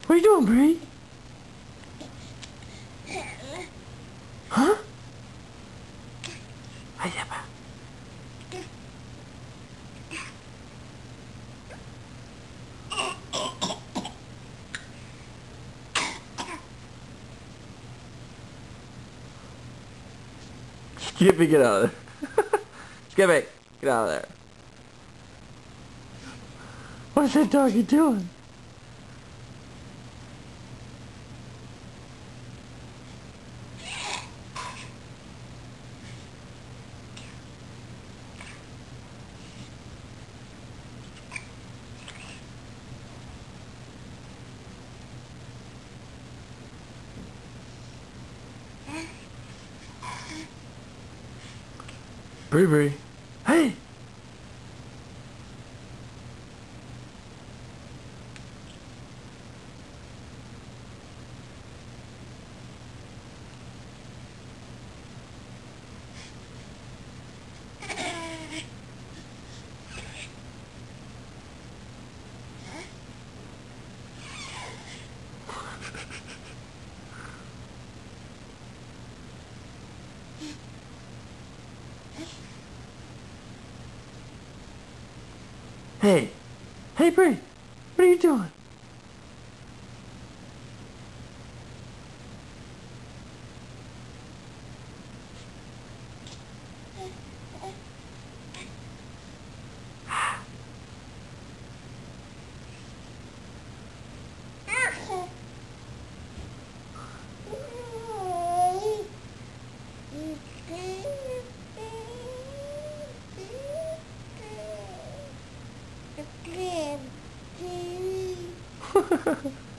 What are you doing, Bree? Huh? Hey, Zipper. Skippy, get out of there. Skippy, get out of there. What's that doggy doing? Bree Bree. Hey! Hey! Hey, Bree! What are you doing? Good.